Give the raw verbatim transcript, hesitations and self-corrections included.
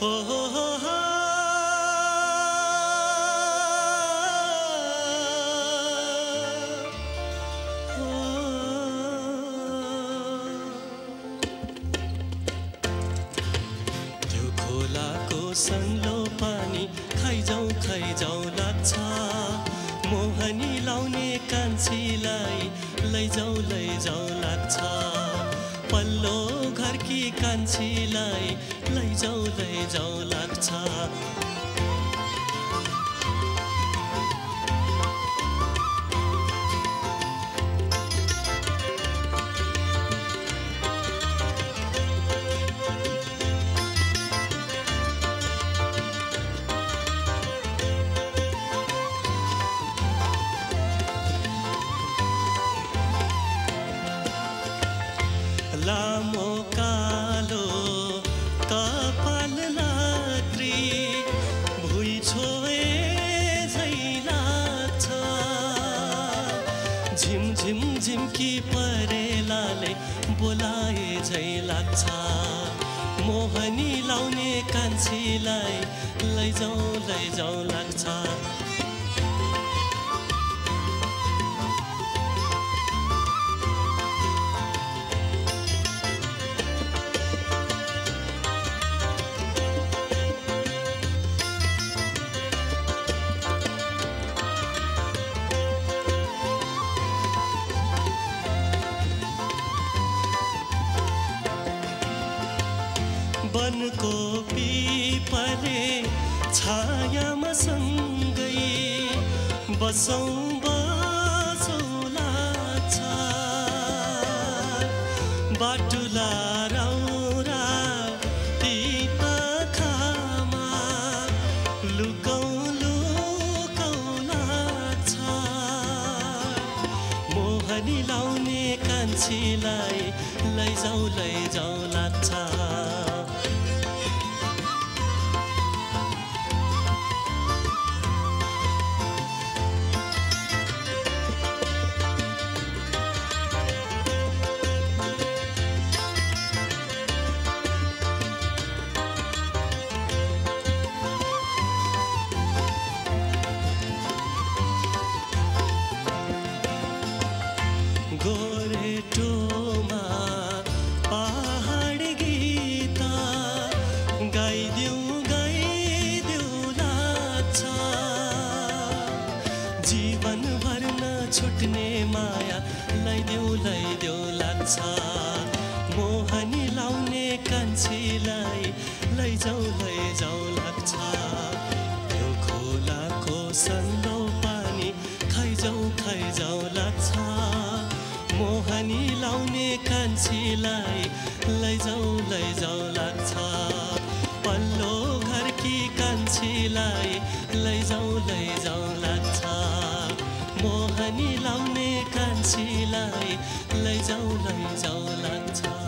हो हो हो हो त्यो खोलाको सन्लो पानी खाइजाउ खाइजाउ लाग्छ मोहनी लाउने कान्छीलाई लैजाउ लैजाउ लाग्छ पल्लो घरकी कान्छीलाई लैजाउ लैजाउ लाग्छ लामो कालो कपाल लात्री भुइँ छोए झै लाग्छ झिमझिम झिम्की परेलाले बोलाए झै लाग्छ मोहनी लाउने कान्छीलाई लैजाउ लैजाउ लाग्छ वनको पिपले छायामा सँगै बसौँ बसौँ लाग्छ बाटुला राउरा ती पाखामा लुकौँ लुकौँ लाग्छ मोहनी लाउने कान्छीलाई लैजाउ लैजाउ लाग्छ गोरेटोमा पहाडी गीत गाइदेऊ गाइदेऊ लाग्छ जीवनभर नछुट्ने माया लैदेऊ लैदेऊ लाग्छ मोहनी लाउने कान्छीलाई लैजाउ लैजाउ लाग्छ त्यो खोलाको सन्लो पानी खाइजाउ खाइजाउ लाग्छ मोहनी लाउने कान्छीलाई लैजाउ लैजाउ लाग्छ पल्लो घरकी कान्छीलाई लैजाउ लैजाउ लाग्छ मोहनी लाउने कान्छीलाई लैजाउ लैजाउ लाग्छ।